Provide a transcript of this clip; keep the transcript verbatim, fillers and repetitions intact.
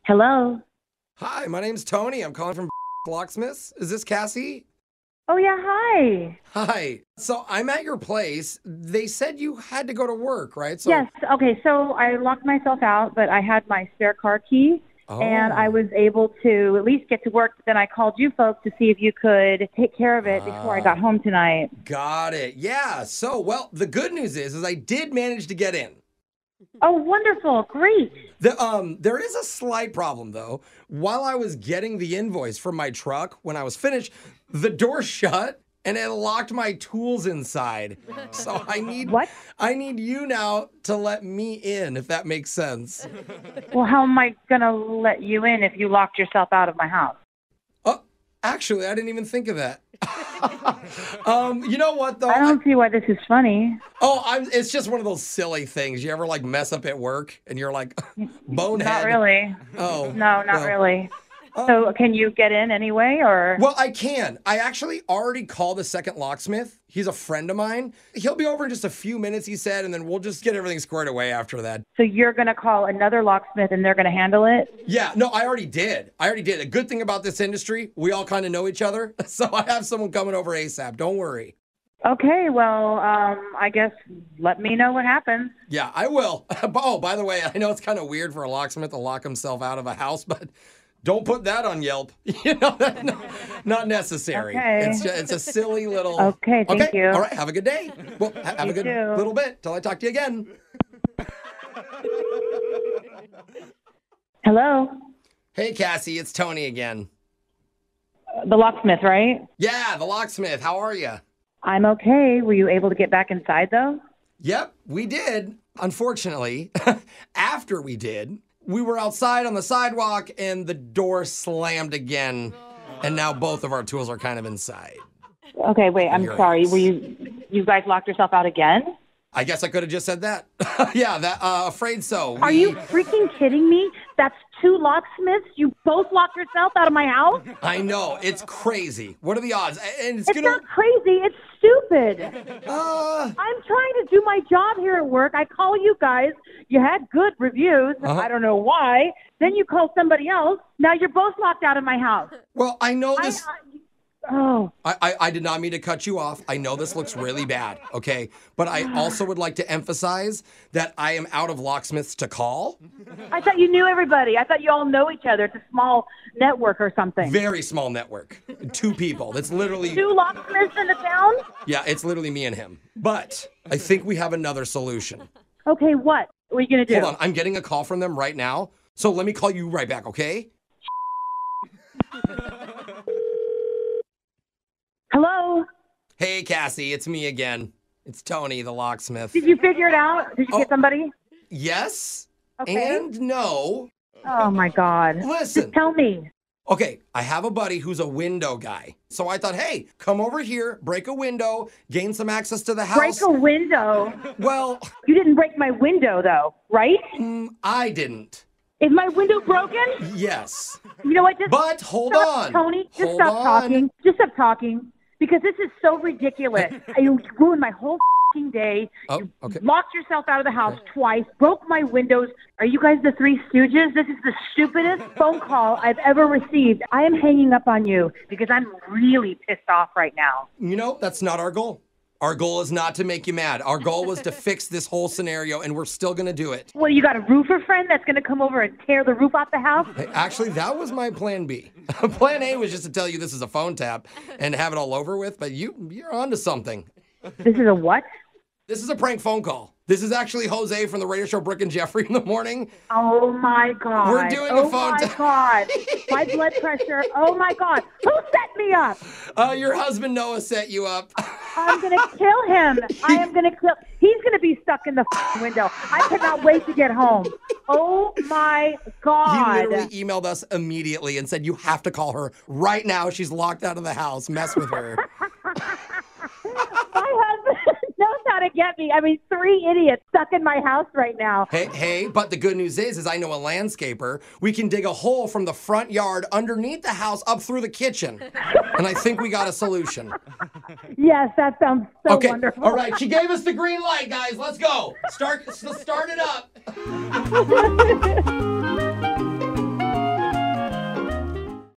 Hello. Hi, my name's Tony. I'm calling from Locksmith. Is this Cassie? Oh, yeah, hi. Hi. So I'm at your place. They said you had to go to work, right? So Yes, okay, so I locked myself out, but I had my spare car key, oh. and I was able to at least get to work. Then I called you folks to see if you could take care of it before I got home tonight. Got it. Yeah. So, well, the good news is, is I did manage to get in. Oh, wonderful. Great. The, um, there is a slight problem, though. While I was getting the invoice from my truck, when I was finished, the door shut and it locked my tools inside. So I need What? I need you now to let me in, if that makes sense. Well, how am I going to let you in if you locked yourself out of my house? Oh, actually, I didn't even think of that. um, you know what, though? I don't see why this is funny. Oh, I'm, it's just one of those silly things. You ever, like, mess up at work and you're like, bonehead? Not really. Oh. No, not well. really. So can you get in anyway, or? Well, I can. I actually already called the second locksmith. He's a friend of mine. He'll be over in just a few minutes, he said, and then we'll just get everything squared away after that. So you're going to call another locksmith and they're going to handle it? Yeah, no, I already did. I already did. A good thing about this industry, we all kind of know each other. So I have someone coming over ASAP. Don't worry. Okay, well, um, I guess let me know what happens. Yeah, I will. Oh, by the way, I know it's kind of weird for a locksmith to lock himself out of a house, but don't put that on Yelp. You know, that's not, not necessary. Okay. It's just, it's a silly little. Okay, thank okay. you. All right, have a good day. Well, ha- have You a good too. little bit till I talk to you again. Hello? Hey, Cassie, it's Tony again. Uh, the locksmith, right? Yeah, the locksmith. How are you? I'm okay. Were you able to get back inside, though? Yep, we did. Unfortunately, after we did, we were outside on the sidewalk and the door slammed again. And now both of our tools are kind of inside. Okay, wait, I'm Your sorry. ass. Were you, you guys locked yourself out again? I guess I could have just said that. Yeah, that. Uh, afraid so. Are We- you freaking kidding me? That's two locksmiths? You both locked yourself out of my house? I know, it's crazy. What are the odds? And it's, It's gonna. not crazy. It's stupid. Uh, I'm trying to do my job here at work. I call you guys. You had good reviews. Uh-huh. I don't know why. Then you call somebody else. Now you're both locked out of my house. well, I know I, this. I, oh, I, I, I did not mean to cut you off. I know this looks really bad, okay? But I also would like to emphasize that I am out of locksmiths to call. I thought you knew everybody. I thought you all know each other. It's a small network or something. Very small network. Two people. That's literally, Two locksmiths in the town? yeah, it's literally me and him. But I think we have another solution. Okay, what? What are you going to do? Hold on, I'm getting a call from them right now. So let me call you right back, okay? Hello? Hey, Cassie, it's me again. It's Tony, the locksmith. Did you figure it out? Did you Oh. get somebody? Yes Okay. and no. Oh, my God. Listen. Just tell me. Okay, I have a buddy who's a window guy. So I thought, hey, come over here, break a window, gain some access to the house. Break a window. Well, You didn't break my window, though, right? mm, I didn't. Is my window broken? Yes. You know what? Just But hold stop, on. Tony. Just Hold stop on. talking. Just stop talking. Because this is so ridiculous. You ruined my whole f***ing day. Oh, You okay. locked yourself out of the house twice, broke my windows. Are you guys the Three Stooges? This is the stupidest phone call I've ever received. I am hanging up on you because I'm really pissed off right now. You know, that's not our goal. Our goal is not to make you mad. Our goal was to fix this whole scenario, and we're still going to do it. What, you got a roofer friend that's going to come over and tear the roof off the house? Hey, actually, that was my plan B. Plan A was just to tell you this is a phone tap and have it all over with, but you, you're onto something. This is a what? This is a prank phone call. This is actually Jose from the radio show Brick and Jeffrey in the morning. Oh, my God. We're doing a oh phone my tap. God. My blood pressure. Oh, my God. Who set me up? Uh, your husband Noah set you up. I'm going to kill him. I am going to kill. He's going to be stuck in the f***ing window. I cannot wait to get home. Oh, my He God. literally emailed us immediately and said, you have to call her right now. She's locked out of the house. Mess with her. My husband knows how to get me. I mean, three idiots stuck in my house right now. Hey, hey, but the good news is, is I know a landscaper. We can dig a hole from the front yard underneath the house up through the kitchen. And I think we got a solution. Yes, that sounds so Okay, wonderful. all right. She gave us the green light, guys. Let's go. Start, start it up.